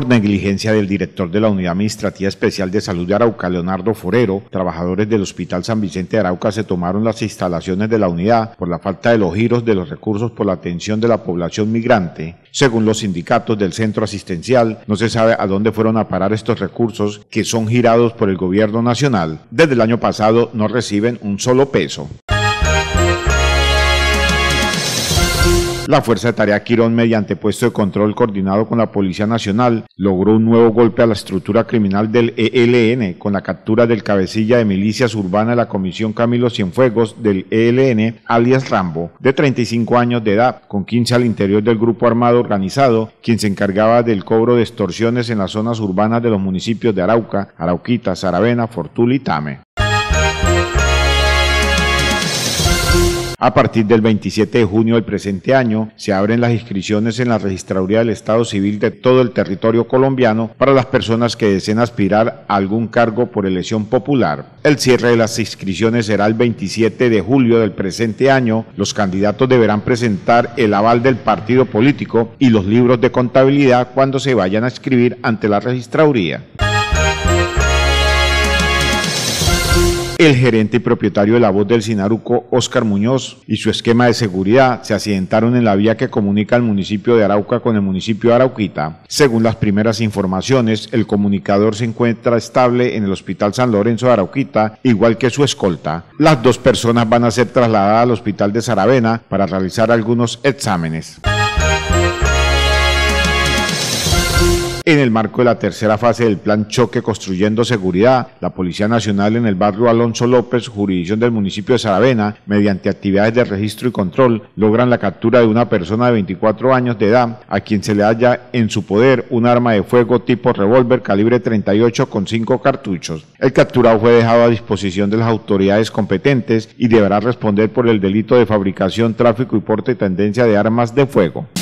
Por negligencia del director de la Unidad Administrativa Especial de Salud de Arauca, Leonardo Forero, trabajadores del Hospital San Vicente de Arauca se tomaron las instalaciones de la unidad por la falta de los giros de los recursos por la atención de la población migrante. Según los sindicatos del centro asistencial, no se sabe a dónde fueron a parar estos recursos que son girados por el gobierno nacional. Desde el año pasado no reciben un solo peso. La Fuerza de Tarea Quirón, mediante puesto de control coordinado con la Policía Nacional, logró un nuevo golpe a la estructura criminal del ELN con la captura del cabecilla de milicias urbana de la Comisión Camilo Cienfuegos del ELN, alias Rambo, de 35 años de edad, con 15 al interior del grupo armado organizado, quien se encargaba del cobro de extorsiones en las zonas urbanas de los municipios de Arauca, Arauquita, Saravena, Fortul y Tame. A partir del 27 de junio del presente año, se abren las inscripciones en la Registraduría del Estado Civil de todo el territorio colombiano para las personas que deseen aspirar a algún cargo por elección popular. El cierre de las inscripciones será el 27 de julio del presente año. Los candidatos deberán presentar el aval del partido político y los libros de contabilidad cuando se vayan a inscribir ante la Registraduría. El gerente y propietario de La Voz del Sinaruco, Óscar Muñoz, y su esquema de seguridad se accidentaron en la vía que comunica el municipio de Arauca con el municipio de Arauquita. Según las primeras informaciones, el comunicador se encuentra estable en el Hospital San Lorenzo de Arauquita, igual que su escolta. Las dos personas van a ser trasladadas al Hospital de Saravena para realizar algunos exámenes. En el marco de la tercera fase del Plan Choque Construyendo Seguridad, la Policía Nacional en el barrio Alonso López, jurisdicción del municipio de Saravena, mediante actividades de registro y control, logran la captura de una persona de 24 años de edad, a quien se le halla en su poder un arma de fuego tipo revólver calibre 38 con 5 cartuchos. El capturado fue dejado a disposición de las autoridades competentes y deberá responder por el delito de fabricación, tráfico y porte y tendencia de armas de fuego.